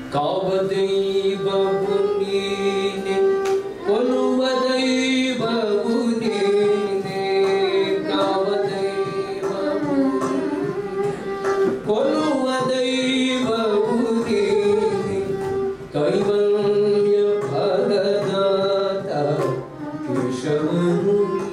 ಕಾವದೈವವು ನೀನೆ ಕೊಲ್ಲುವ ದೈವವು ನೀನೆ ಕಾವದೈವವು ಕೊಲ್ಲುವ ದೈವವು ನೀನೆ ಕೈವಲ್ಯ ಫಲದಾತ ಕೇಶವನು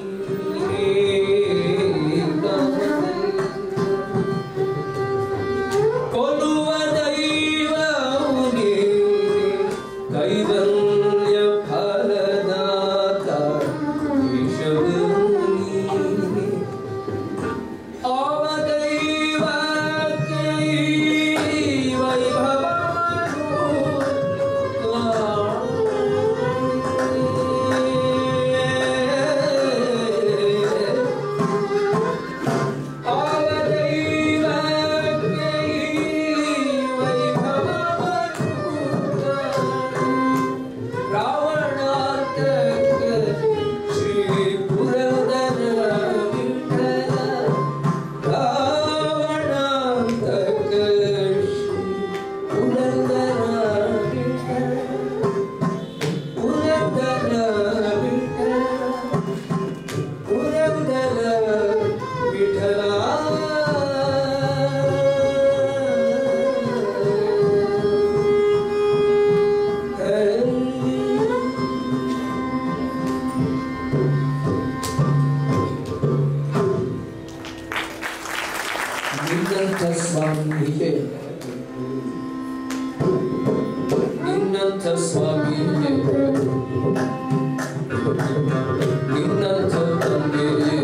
ಕೊಲ್ಲುವ ದೈವವು ನೀನೆ ಕೈವಲ್ಯ ಫಲದಾತ ಕೇಶವನು ನೀನೆ ಆವ ದೈವಕ್ಕೆ ನಿನ್ನಂಥ ಸ್ವಾಮಿಯೇ ನಿನ್ನಂಥ ತಂದೆಯೇ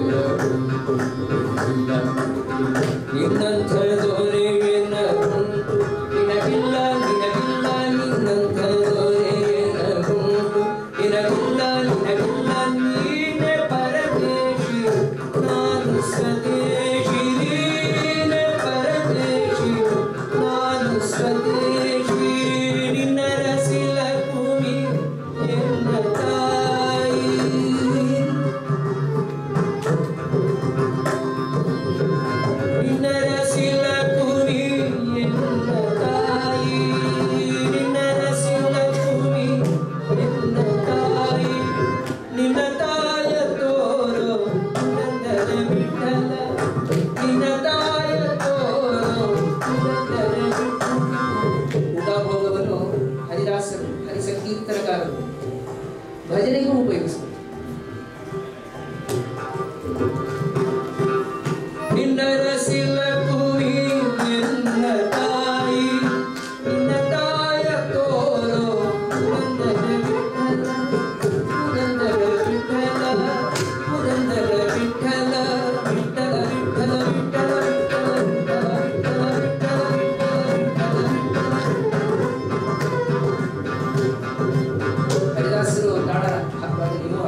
ನಿನ್ನಂಥ ದೊರೆಯೇನ ನಿನಗಿಲ್ಲ ನಿನಗಿಲ್ಲ ನಿನ್ನಂಥ ದೊರೆಯೇನ ನಿನಗಿಲ್ಲ ನಿನಗಿಲ್ಲ ನೀನೆ ಪರದೇಶಿ ನಾನು ಸ್ವದೇಶಿ ನೀನೆ ಪರದೇಶಿ ನಾನು ಸ್ವದೇಶಿ ನಿನ್ನ ರಸಿಲ ಭೂಮಿ ಎನ್ನ ತಾಯಿ ನಿನ್ನ ರಸಿಲ ಭೂಮಿ ಎನ್ನ ತಾಯಿ ನಿನ್ನ ರಸಿಲ ಭೂಮಿ ಎನ್ನ ತಾಯಿ ನಿನ್ನ ತಾಯ ತೋರೋ ನಂದನ ವಿಠಲ ನಿನ್ನ ತಾಯ ತೋರೋ ನಂದನ ಉಡಾಭೋಗವನ್ನು ಹರಿದಾಸರು ಹರಿಸಂಕೀರ್ತನಕಾರರು ಭಜನೆಗೂ ಉಪಯೋಗಿಸುತ್ತಾರೆ. ನಿನ್ನ ರಸಿಲ ಭೂಮಿ ಎನ್ನ ತಾಯಿ ನಿನ್ನ ತಾಯ ತೋರೋ ಪುರಂದರ ವಿಠಲ ಪುರಂದರ ವಿಠಲ ವಿಠಲ ವಿಠಲ ವಿಠಲ ಹರಿದಾಸರು ತಾಳ ಹಾಕುವಾಗ ನೀವು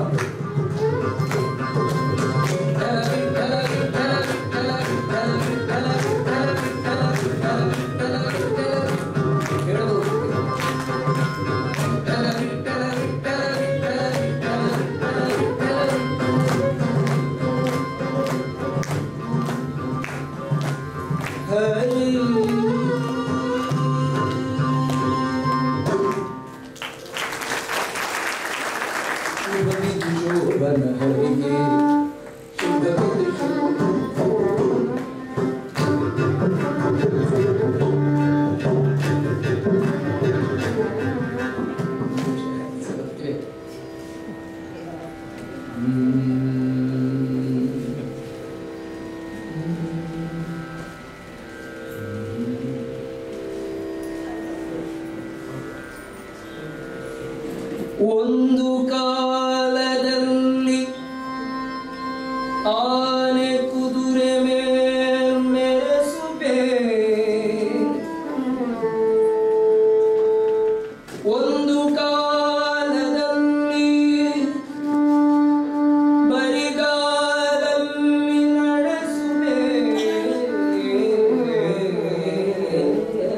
ಒಂದು ಕಾಲದಲ್ಲಿ ಆನೆ ಕುದುರೆ ಮೇಲ್ಮೆರೆಸುವೆ ಒಂದು ಕಾಲದಲ್ಲಿ ಬರಿಗಾಲಲ್ಲಿ ನಡೆಸುವೆ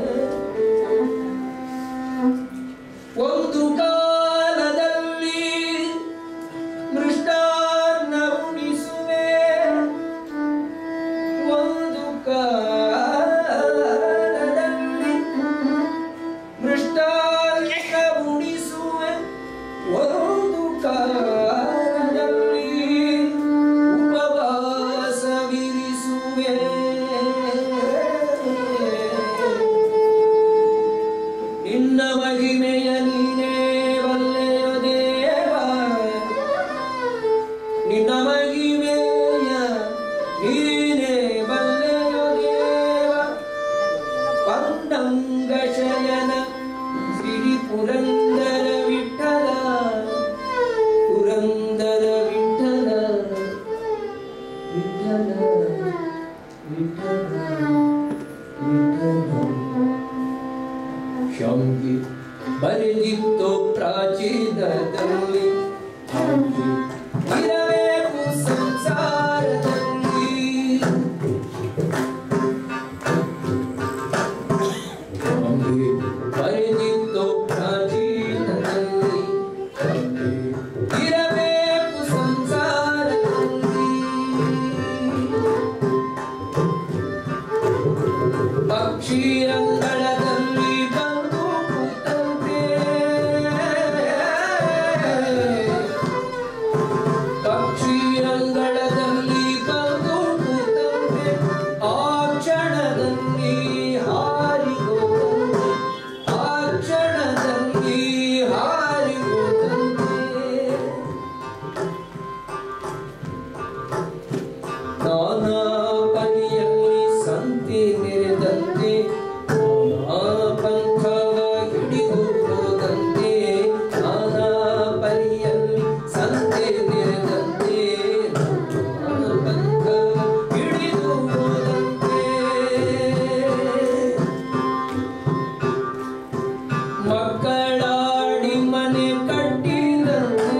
ಒಂದು ಕಾಲದಲ್ಲಿ ಶಂಕಿ ಬರೆದಿತ್ತು ಪ್ರಾಚೀನದಲ್ಲಿ ಇರಬೇಕು ಸಂಸಾರದಲ್ಲಿ ಶಂಕಿ ಬರೆದಿತ್ತು ಪ್ರಾಚೀನದಲ್ಲಿ ಇರಬೇಕು ಸಂಸಾರದಲ್ಲಿ ಪಕ್ಷಿರಂಗಳದಲ್ಲಿ ಬಂದು ಕೂತಂತೆ ಪಕ್ಷಿರಂಗಳದಲ್ಲಿ ಬಂದು ಕೂತಂತೆ ಆ ಕ್ಷಣದಲ್ಲಿ ಹಾರಿಗೋದಂತೆ ಆ ಕ್ಷಣದಲ್ಲಿ ಹಾರಿಗೋದಂತೆ ನಾನಾ ಪರಿಯಲ್ಲಿ ಸಂತೆ ನೆರೆದಂತೆ ನಾನಾ ಪಂಥವ ಹಿಡಿದು ಹೋದಂತೆ ನಾನಾ ಪರಿಯಲ್ಲಿ ಸಂತೆ ನೆರೆದಂತೆ ನಾನಾ ಪಂಥವ ಹಿಡಿದು ಹೋದಂತೆ ಮಕ್ಕಳಾಡಿ ಮನೆ ಕಟ್ಟಿದಂತೆ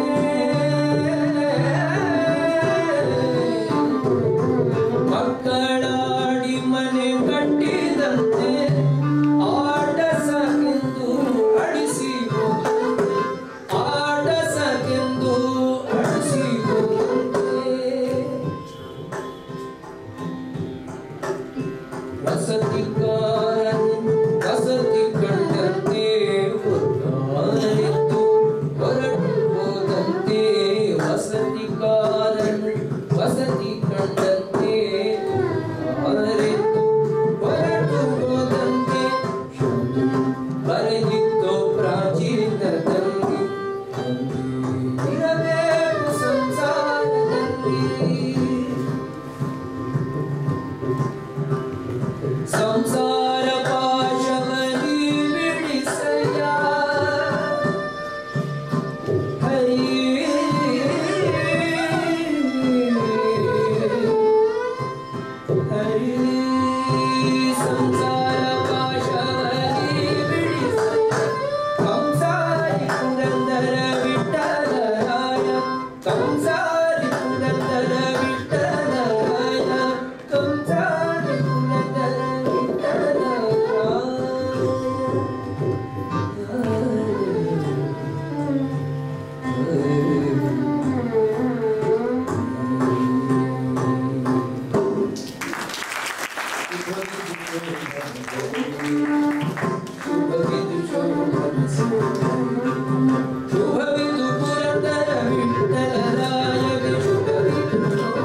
ಮಕ್ಕಳಾಡಿ ಮನೆ ಕಟ್ಟಿದಂತೆ ಆಟ ಸಾಕೆಂದು ಅಳಿಸಿ ಹೋದಂತೆ ಆಟ ಸಾಕೆಂದು ಅಳಿಸಿ ಹೋದಂತೆ ವಸತಿಕಾರನು ವಸತಿ ಕಂಡಂತೆ ಹೊರಟು ಹೋದಂತೆ ವಸತಿಕಾರನು ವಸತಿ ಕಂಡಂತೆ ಹೊರಟು ಹೋದಂತೆ ಬರೆದಿತ್ತು ಪ್ರಾಚೀನದಲ್ಲಿ ಇರಬೇಕು ಸಂಸಾರದಲ್ಲಿ ಸಂಸಾರ ಪಾಶವನಿ ಬಿಡಿಸಯ್ಯ ಹರಿ ಹರಿ ಸಂಸಾರ ಪಾಶವನಿ ಬಿಡಿಸಯ್ಯ ಕಂಸಾರಿ ಪುರಂದರ ವಿಠಲರಾಯ ಕಂಸಾರಿ ಪುರಂದರ ವಿಠಲರಾಯ ಕಂಸಾರಿ ಪುರಂದರ ಶುಭವಿದು ಪುರಂದರ ವಿಠಲರಾಯ ಶುಭವಿದು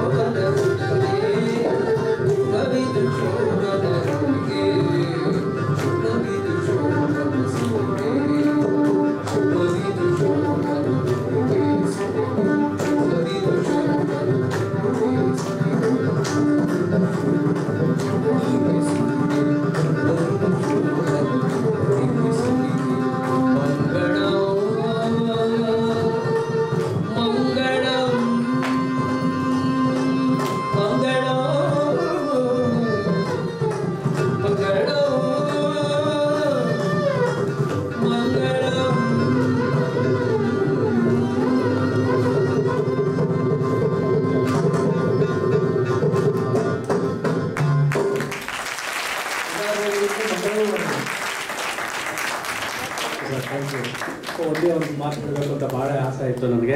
ಶುಭವಿದು ಶೋಭನರಿಗೆ ಶುಭವಿದು ಶೋಭನಸುರೆ ಶುಭವಿದು ಶೋಭನರಿಗೆ ಶುಭವಿದು ಒಂದೇ ಒಂದು ಮಾತು ಹೇಳಬೇಕು ಅಂತ ಭಾಳ ಆಸೆ ಆಯಿತು ನನಗೆ.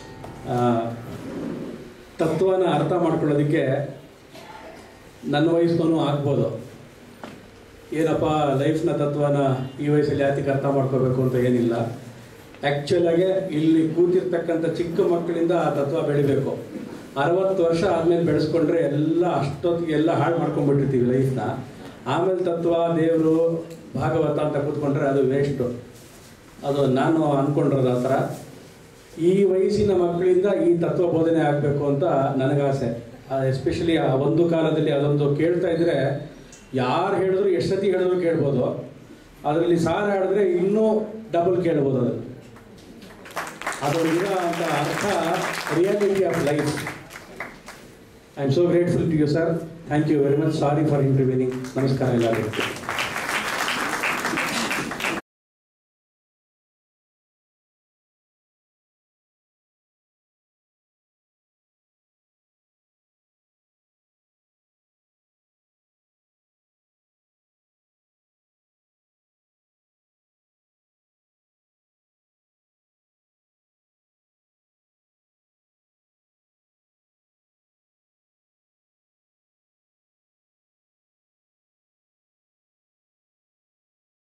ತತ್ವನ ಅರ್ಥ ಮಾಡ್ಕೊಳ್ಳೋದಕ್ಕೆ ನನ್ನ ವಯಸ್ಸೂ ಆಗ್ಬೋದು. ಏನಪ್ಪ ಲೈಫ್ನ ತತ್ವನ ಈ ವಯಸ್ಸಲ್ಲಿ ಯಾತಿಗೆ ಅರ್ಥ ಮಾಡ್ಕೋಬೇಕು ಅಂತ ಏನಿಲ್ಲ. ಆ್ಯಕ್ಚುಲಾಗೆ ಇಲ್ಲಿ ಕೂತಿರ್ತಕ್ಕಂಥ ಚಿಕ್ಕ ಮಕ್ಕಳಿಂದ ಆ ತತ್ವ ಬೆಳಿಬೇಕು. 60 ವರ್ಷ ಆದಮೇಲೆ ಬೆಳೆಸ್ಕೊಂಡ್ರೆ ಎಲ್ಲ ಅಷ್ಟೊತ್ತಿಗೆ ಎಲ್ಲ ಹಾಳು ಮಾಡ್ಕೊಂಡ್ಬಿಟ್ಟಿರ್ತೀವಿ ಲೈಫ್ನ. ಆಮೇಲೆ ತತ್ವ ದೇವರು ಭಾಗವತ ಅಂತ ಕೂತ್ಕೊಂಡ್ರೆ ಅದು ವೇಸ್ಟು. ಅದು ನಾನು ಅಂದ್ಕೊಂಡಿರೋದು ಆ ಥರ. ಈ ವಯಸ್ಸಿನ ಮಕ್ಕಳಿಂದ ಈ ತತ್ವ ಬೋಧನೆ ಆಗಬೇಕು ಅಂತ ನನಗಾಸೆ. ಎಸ್ಪೆಷಲಿ ಆ ಒಂದು ಕಾಲದಲ್ಲಿ ಅದೊಂದು ಕೇಳ್ತಾ ಇದ್ದರೆ ಯಾರು ಹೇಳಿದ್ರು ಎಷ್ಟು ಸತಿ ಹೇಳಿದ್ರು ಕೇಳ್ಬೋದು. ಅದರಲ್ಲಿ ಸಾರ ಹೇಳಿದ್ರೆ ಇನ್ನೂ ಡಬಲ್ ಕೇಳ್ಬೋದು. ಅದರಲ್ಲಿರೋ ಅಂತ ಅರ್ಥ reality of life. I am so grateful to you sir. Thank you very much. Sorry for interviewing. ನಮಸ್ಕಾರ ಎಲ್ಲರಿಗೂ.